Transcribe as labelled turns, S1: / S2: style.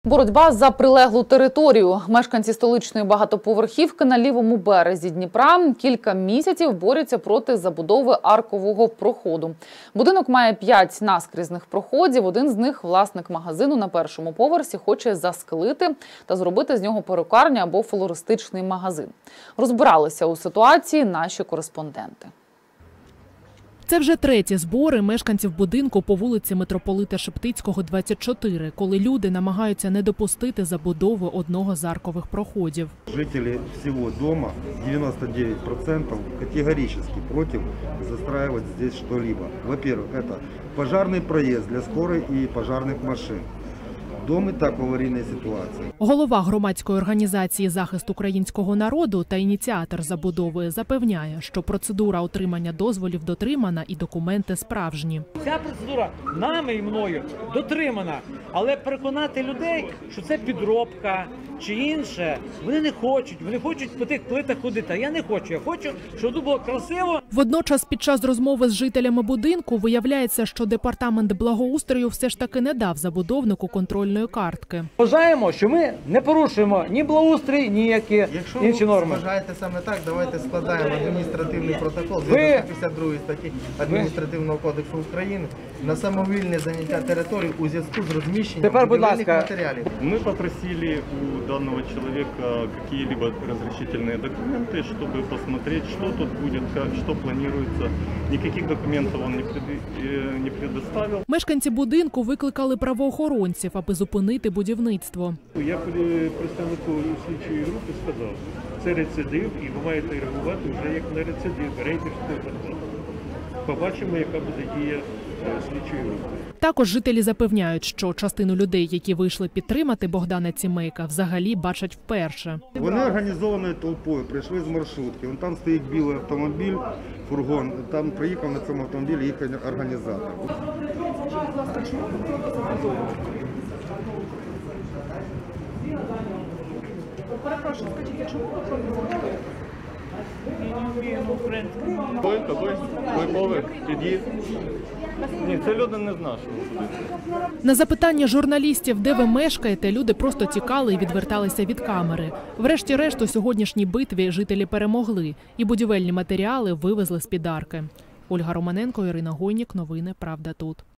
S1: Боротьба за прилеглу територію. Мешканці столичної багатоповерхівки на лівому березі Дніпра кілька місяців борються проти забудови аркового проходу. Будинок має 5 наскрізних проходів. Один з них власник магазину на першому поверсі хоче засклити та зробити з нього перукарню або флористичний магазин. Розбиралися у ситуації наші кореспонденти.
S2: Це вже треті збори мешканців будинку по вулиці Митрополита Шептицького, 24, коли люди намагаються не допустити забудови одного з аркових проходів.
S3: Жителі всього дому, 99%, категорично проти застраювати тут що-либо. Во-первых, це пожежний проїзд для скорої і пожежних машин. Дом і так в аварійній ситуації.
S2: Голова громадської організації «Захист українського народу» та ініціатор забудови запевняє, що процедура отримання дозволів дотримана і документи справжні.
S4: Ця процедура нами і мною дотримана, але переконати людей, що це підробка чи інше, вони не хочуть. Вони хочуть по тих плитах ходити, а я не хочу. Я хочу, щоб тут було красиво.
S2: Водночас під час розмови з жителями будинку виявляється, що департамент благоустрою все ж таки не дав забудовнику контрольної картки.
S4: Вважаємо, що ми не порушуємо ні благоустрій, ніякі інші норми.
S5: Якщо вважаєте саме так, давайте складаємо адміністративний протокол з 52 статті Адміністративного кодексу України на самовільне заняття території у зв'язку з розміщенням будівельних матеріалів.
S6: Мы попросили у данного человека какие-либо разрешительные документы, чтобы посмотреть, что тут будет, что планируется. Никаких документов он не предоставил.
S2: Мешканці будинку викликали правоохоронців, аби зупинити будівництво.
S7: Я представнику слідчої групи сказав, це рецидив і ви маєте реагувати вже як на рецидив, рейдерського контролю. Побачимо, яка буде дія слідчої групи.
S2: Також жителі запевняють, що частину людей, які вийшли підтримати Богдана Цімейка, взагалі бачать вперше.
S3: Вони організованою толпою прийшли з маршрутки. Вон там стоїть білий автомобіль, фургон. Там приїхав на цьому автомобілі їх організатор.
S8: Перепрошую, скажіть, а чому ви ходите?
S6: Той поверх, під'їзд. Ні, це люди не з нашого будинку.
S2: На запитання журналістів, де ви мешкаєте, люди просто тікали і відверталися від камери. Врешті-решт, у сьогоднішній битві жителі перемогли і будівельні матеріали вивезли з-під арки. Ольга Романенко, Ірина Гойнік. Новини «Правда тут».